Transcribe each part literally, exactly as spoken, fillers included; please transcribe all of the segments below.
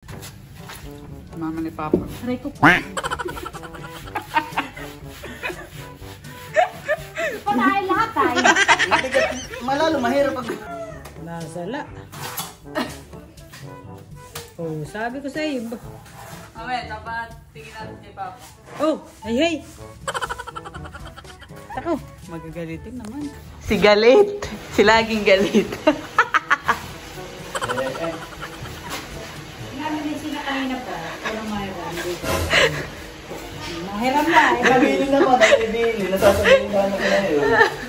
Mama ni Papa. Aray ko po. Panahay lahat ay. Malalo, mahirap pag... Nasala. Oh, sabi ko sa iyo. Mama, dapat tingin natin kay Papa. Oh, ay hey. Tako. Magagalitin naman. Si galit. Si laging galit. Namin din sila kanina pa. Walang mahiram. Mahiram na. Nabili naman, nabili. Nasasabihin ka na kaya yun.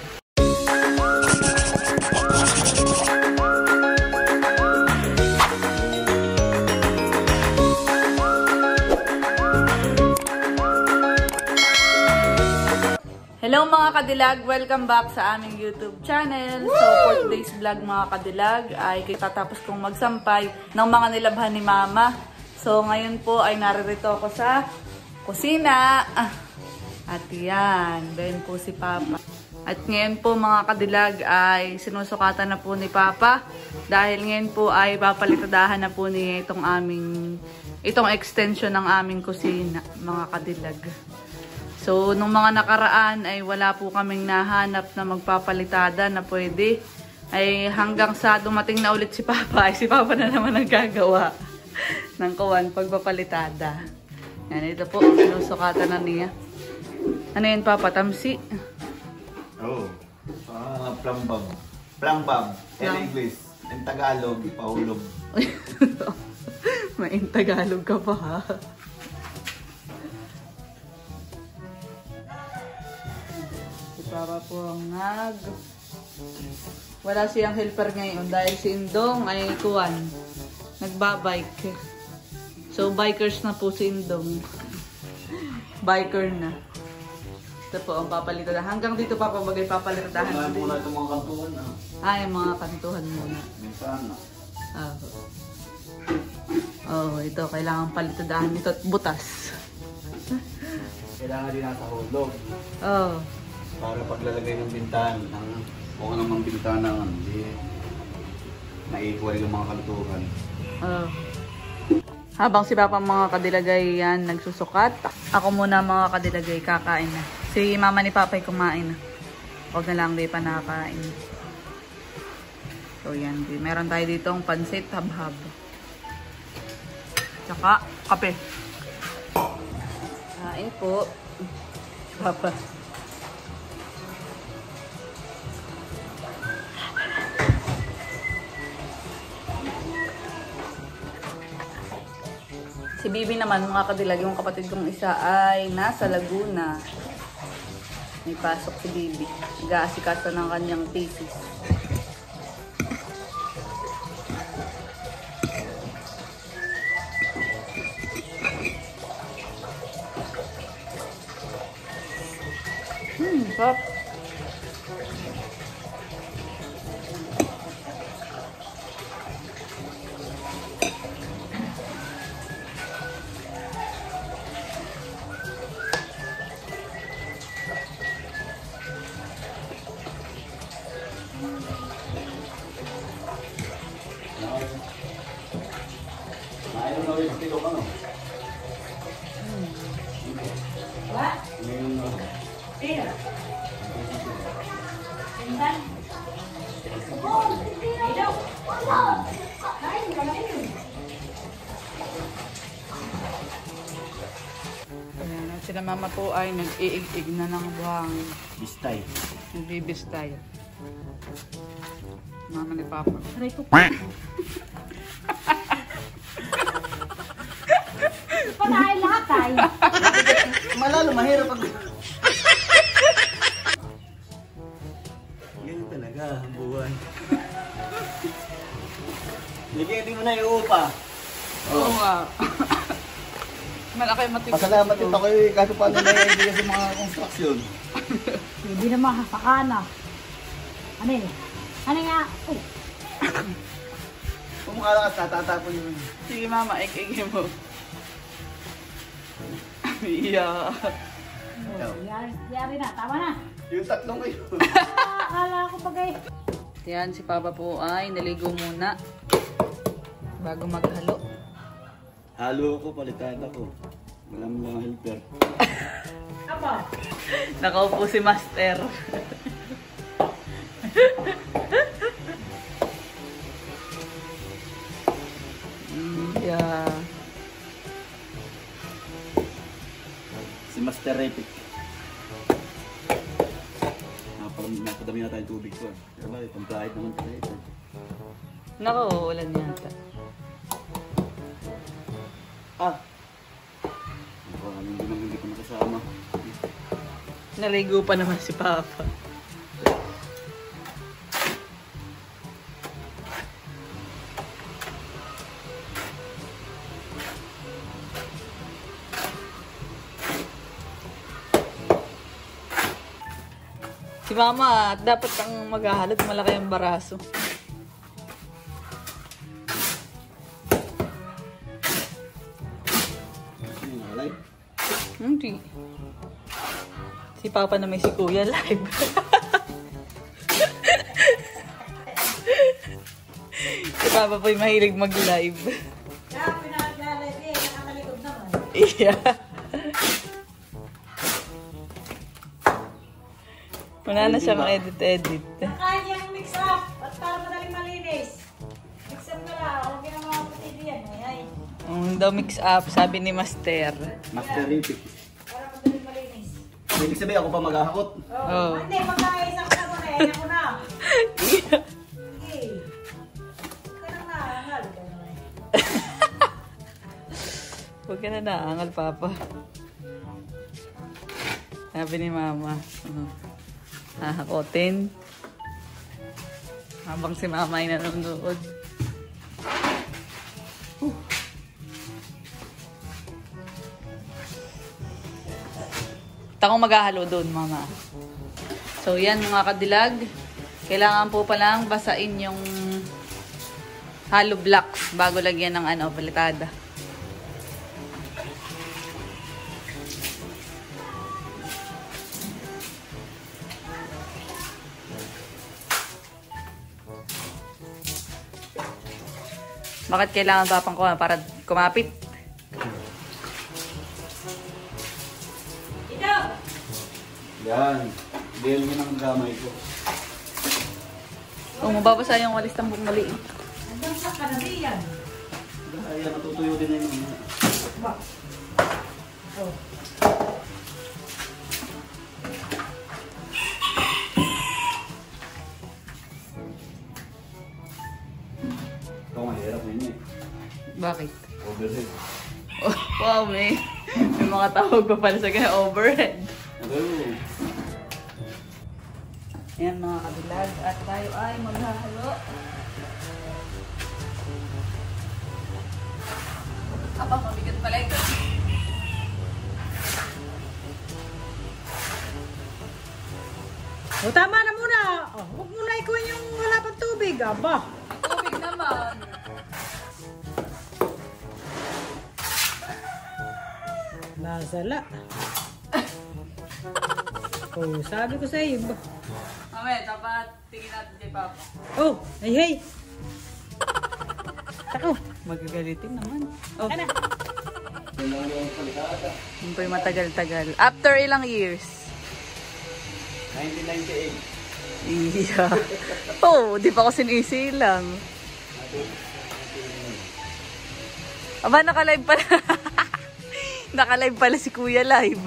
Hello mga kadilag! Welcome back sa aming YouTube channel. So for today's vlog mga kadilag ay tatapos kong magsampay ng mga nilabhan ni Mama. So ngayon po ay naririto ako sa kusina. At yan, doon po si Papa. At ngayon po mga kadilag ay sinusukatan na po ni Papa. Dahil ngayon po ay papalitadahan na po niya itong aming, itong extension ng aming kusina mga kadilag. So, nung mga nakaraan ay wala po kaming nahanap na magpapalitada na pwede. Ay hanggang sa dumating na ulit si Papa, ay si Papa na naman ang gagawa ng kuwan pagpapalitada. Yan, ito po, sinusukatan na niya. Ano yun Papa? Tamsi? Oo. Oh. Ah, plambab. Plambab. In English. In Tagalog, ipahulog. May in Tagalog ka pa ha? Para po ang nag... Wala siyang helper ngayon dahil si Indong ay kuwan. Nagbabike. So, bikers na po si Indong. Biker na. Ito po ang papalitan. Hanggang dito pa pabagay papalitan. Kailangan muna itong mga kantuhan. Ah. Ah, yung mga kantuhan muna. Minsan na. Ah. Oh, ito. Kailangan palitadahan ito at butas. Kailangan din nasa hulog. Oh. Para paglalagay ng bintan, ng, kung anong mga bintana, hindi naikuha rin yung mga kantuhan. Oh. Habang si Papa mga kadilagay yan nagsusukat, ako muna mga kadilagay kakain na. Si Mama ni Papa ay kumain na. Huwag na lang di pa nakakain. So yan, meron tayo ditong pansit habhab. Tsaka kape. Kain po. Papa. Si Bibi naman, mga kadilag, yung kapatid kong isa ay nasa Laguna. May pasok si Bibi. Nag-aasikasa ng kanyang thesis. Hmm, sarap. Ayaw na ulit ito ka, no? What? Ngayon na. Tira. Tingnan. Oh, tira. Wala. Kain ka na yun. Ayan, sila Mama po ay nag-iig-ig na ng buhang. Bistay. Nagbibistay. Mama ni Papa. Aray ko po. Panahay lahat ay. Malalo, mahirap pag... Ganyan talaga, ang buwan. Lagyan mo na yung upa. Oo nga. Malaki matipid. Pasalamat ito kayo eh, kaso paano na yung idea sa mga construction. Hindi na makakana. Ano yun? Ano nga? Uy. Kung makalakas, natatapon yun. Sige Mama, ik-igi mo. Yeah. Oh, yari, yari na. Tama na. Yung tatlong kayo. Ah, akala ko bagay. Yan, si Papa po ay naligo muna bago maghalo. Halo ko, palitan ako. Wala mo lang helper. Apa? Nakaupo si Master. mm, yeah. Si Master Epic. Napadami na tayong tubig ko. Pero ba, itong plahit naman tayo ito. Nako, ulan yata. Ah! Ako, hindi naman hindi ko nakasama. Naligo pa naman si Papa. Si Mama, dapat kang maghahalot, malaki ang baraso. Hindi. Si Papa na may si Kuya live. Si Papa po'y mahilig mag-live. Kaya pinakaglalay eh, nakakalikod naman. Iya. Wala na siyang edit-edit. Kaya niyang mix up at para madaling malinis. Mix up na lang, huwag yun ang mga putid yan. Ay, Um, daw mix up, sabi ni Master. Master Epic. para madaling malinis. Ibig sabihin ako pa maghahakot. Oh. Oh. Hindi, magkaisang ka mo na eh. Ako na. Iya. Sige. Huwag ka nang naangal. Huwag ka na naangal, Papa. Sabi ni Mama. Uh, hahakotin. Habang si Mama ay nanonood. Uh. Takong maghahalo doon, Mama. So, yan mga kadilag. Kailangan po palang basain yung hollow blocks bago lagyan ng ano, palitada. Bakit kailangan ba pang kuha para kumapit? Ito! Yan. Dale mo ng gamay ko. Kung mababasa yung walis ng bumali. Hanggang sa Canadian. Kaya natutuyo din na yun. Ba? Oh. Ito mahirap na yun eh. Bakit? Overhead. Oh, wow, may, may mga tawag pa pala sa kanya overhead. Hello. Ayan mga kabilag. At tayo ay maghahalo. Aba, mabigat pala ito. O, tama na muna. Oh, huwag muna ikuhin yung wala pang tubig. Aba. Tubig naman. Nasala. Oh, sabi ko sa iyo. Mame, dapat tingin natin kay Papa. Oh, ay hey. Tako. Magagalitin naman. Oh, Ano? Kailangan yung palitada. yun po yung matagal-tagal. After ilang years? nineteen ninety-eight. Iya. Oh, di pa ako sinisilang. Aba, naka-live pala. Naka-live pala si Kuya Live.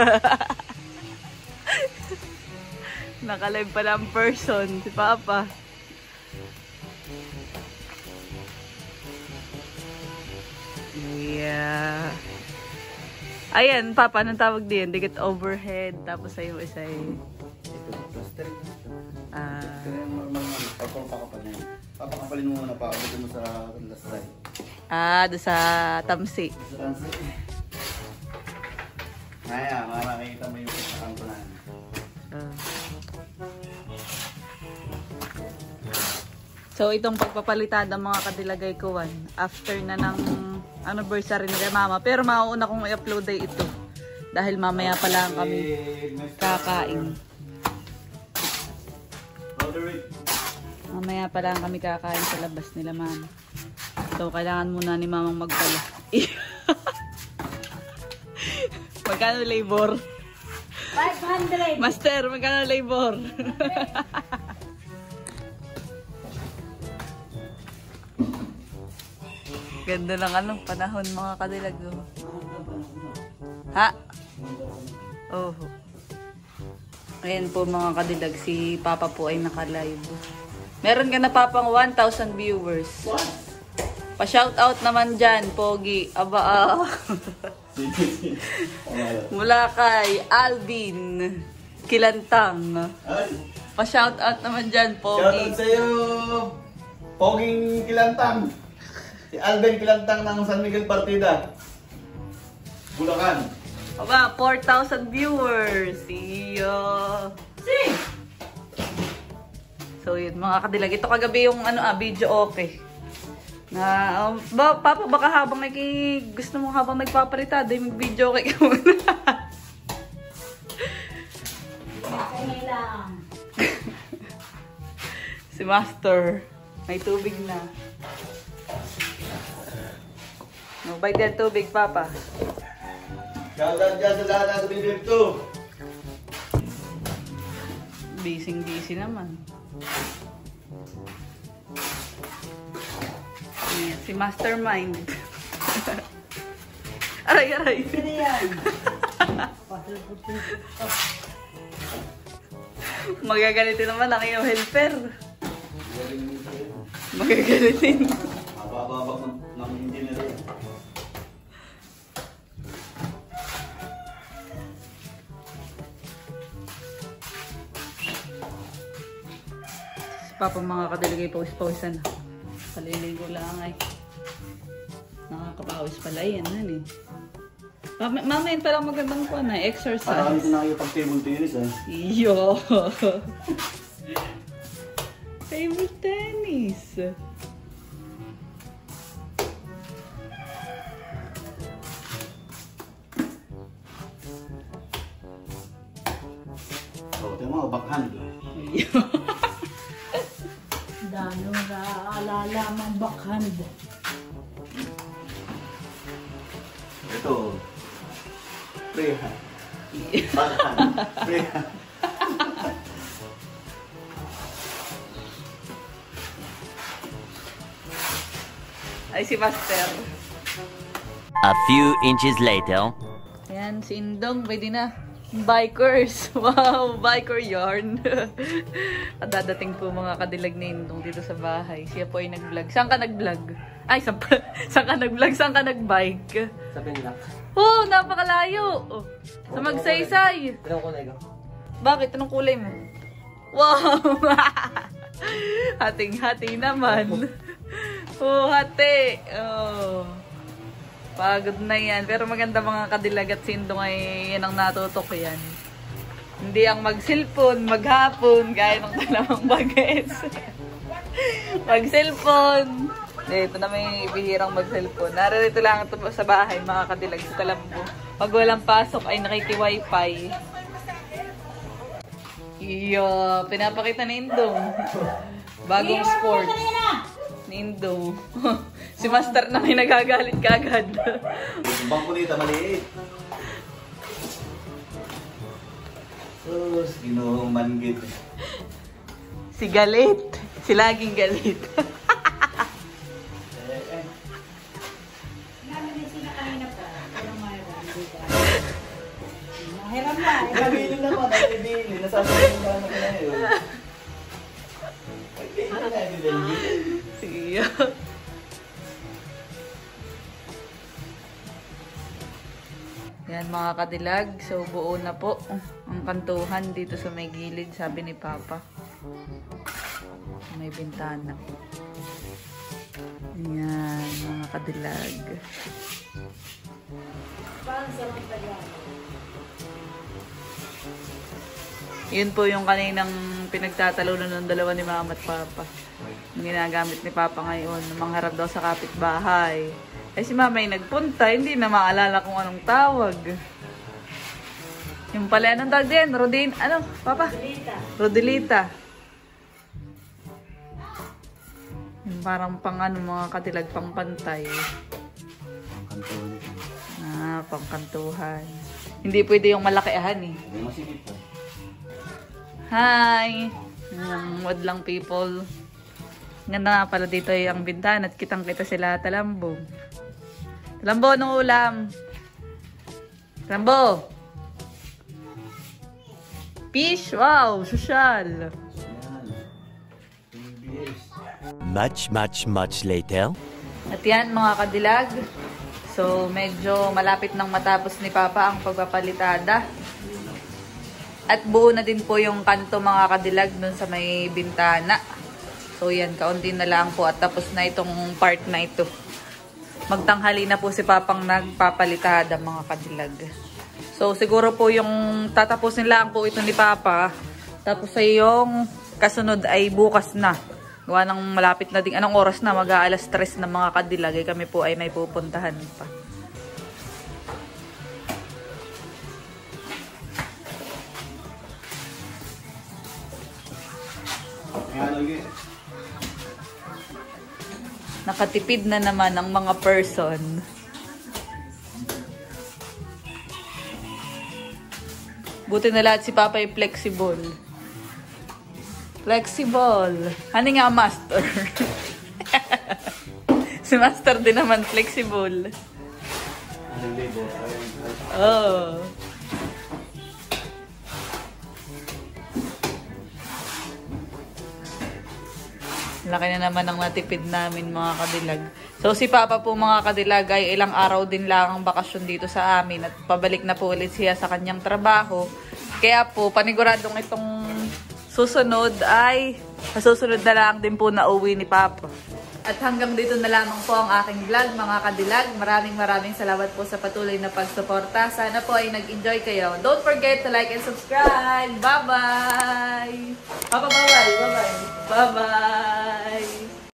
Naka-live pala ang person, si Papa. Yeah. Ayan, Papa, anong tawag din? Dikit overhead, tapos ay yung isa ay... Ito, plaster. Ah, Kaya normal na. Papakapal na yun. Papakapalin mo muna pa. Abot mo sa last side. ah, doon sa tamsi. Sa last side. Maya, makakita mo yung kanto na. Ah. So, itong pagpapalitan ng mga kadilagay ko, Juan, after na ng anniversary ni kay Mama. Pero mauuna kong i-upload ay ito. Dahil mamaya pa lang kami kakain. Mamaya pa lang kami kakain sa labas nila, Mama. So, kailangan muna ni Mamang magpala. Magkano labor? five hundred. Master, magkano labor? Ganda ng ano, panahon mga kadilag. Oh. Ha? Oh. Ayan po mga kadilag, si Papa po ay naka-live. Meron ka na Papang one thousand viewers. Pa-shoutout naman dyan, Pogi. Aba, ah. Mula kay Alvin Kilantang. Pa-shoutout naman dyan, Pogi. Shoutout sa'yo, Poging Kilantang. Si Alvin Kilantang ng San Miguel Partida. Bulacan. Aba, four thousand viewers. Iyo. So yun, mga kadilag. Ito kagabi yung ano, ah, video okay. Na, um, ba, Papa, baka habang nag gusto mo habang nagpaparita, dahil mag-video okay ka muna. Kailangan. Si Master, may tubig na. Magbay din tubig, Papa. Shoutout dyan sa lahat ng bibib to. Busy-busy naman. Ayan, si Mastermind. Aray, aray. Ano yan? Magagalitin naman ang iyong helper. Magagalitin. Mabababak ng, ng engineer yan. Si Papa mga kadiligay pawis-pawisan. Paliligo lang ay. Nakakapawis pala yan. Ano, eh. Mamaya pa lang magandang po na exercise. Parang ito na kayo pag table tennis eh. Iyo. Table tennis. So, ito yung mga backhand. Iyo. Dano na alala mang backhand. Ito. Freehand. Backhand. Freehand. Ay, si Master. A few inches later. Ayan, si Indong. Pwede na. Bikers. Wow, biker yarn. At dadating po mga kadilag ni Indong dito sa bahay. Siya po ay nag-vlog. Saan ka nag-vlog? Ay, saan, saan ka nag-vlog? Saan ka nag-bike? Sa Penlac. Oh, napakalayo. Oh, sa Magsaysay. Anong kulay ka? Bakit? Anong kulay mo? Wow! Hating-hati naman. Oh, hati. Oh. Pagod na yan. Pero maganda mga kadilag at sindong ay yan ang natutok yan. Hindi ang mag-cellphone, maghapon, gaya ng dalawang bages. Mag-cellphone. Ito na may bihirang mag-cellphone. Narito lang ito sa bahay, mga kadilag sa Talambo. Pag walang pasok ay nakiki-wifi. Iyo, pinapakita ni Indong. Bagong sport. Ni Indong. Si Master na may nagagalit kagad. Yung bangko nito maliit. Sus, ginoong manggit. Si galit. Si laging galit. Mahiram na. Nabilin naman, nabilin. Nasasabihin na naman na yun. Siya. Yan mga kadilag. So buo na po ang kantuhan dito sa may gilid, sabi ni Papa. May bintana. Yan mga kadilag. Yun po yung kaninang pinagtatalunan ng dalawa ni Mama at Papa. Yung ginagamit ni Papa ngayon, mangharap daw sa kapitbahay. Eh si Mama ay nagpunta, hindi na maalala kung anong tawag. Yung pala, anong tawag din? Rodin, ano, Papa? Rodelita. Rodelita. Yung parang pang ano, mga katilag pang pantay. Ang kantuhan. Ah, pangkantuhan. Hindi pwede yung malakihan eh. May masikip po. Hi! Yung wadlang people. Ganda nga pala dito yung bintana at kitang-kita sila Talambo. Talambo, anong ulam? Talambo! Fish! Wow! Social! Much, much, much later. At yan mga kadilag. So medyo malapit nang matapos ni Papa ang pagpapalitada. At buo na din po yung kanto mga kadilag dun sa may bintana. So yan, kaunti na lang po at tapos na itong part na ito. Magtanghali na po si Papang nagpapalitada mga kadilag. So siguro po yung tatapusin lang po ito ni Papa. Tapos ay yung kasunod ay bukas na. Gawa ng malapit na din. Anong oras na? Mag-aalas tres na mga kadilag. Eh, kami po ay may pupuntahan pa. Nakatipid na naman ang mga person. Buti na lahat si Papa ay flexible. Flexible. Ano nga master? Si master din naman flexible. Oh. Laki na naman ang natipid namin mga kadilag. So si Papa po mga kadilag ay ilang araw din lang ang bakasyon dito sa amin at pabalik na po ulit siya sa kanyang trabaho. Kaya po paniguradong itong susunod ay masusunod na lang din po na uwi ni Papa. At hanggang dito na lamang po ang aking vlog mga kadilag. Maraming maraming salamat po sa patuloy na pagsuporta. Sana po ay nag-enjoy kayo. Don't forget to like and subscribe. Bye-bye! Papa, bye-bye! Bye-bye! Bye-bye!